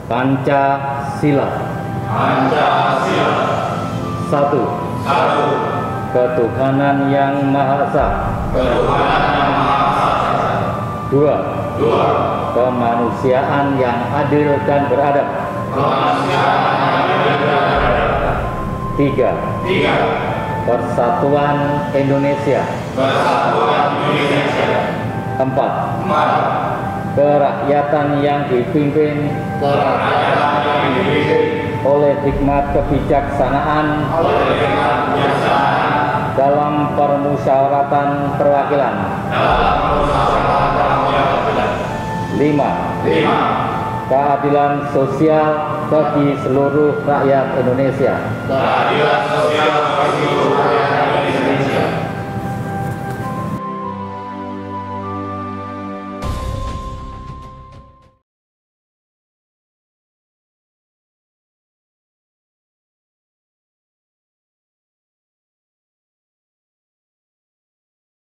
Pancasila. Pancasila. 1. Ketuhanan Yang Maha Esa. Ketuhanan Yang Maha Esa. 2. Kemanusiaan yang adil dan beradab. Kemanusiaan yang adil dan beradab. 3. Persatuan Indonesia. Persatuan Indonesia. 4. Kerakyatan yang dipimpin oleh hikmat kebijaksanaan dalam permusyawaratan perwakilan. 5. Keadilan sosial bagi seluruh rakyat Indonesia. Keadilan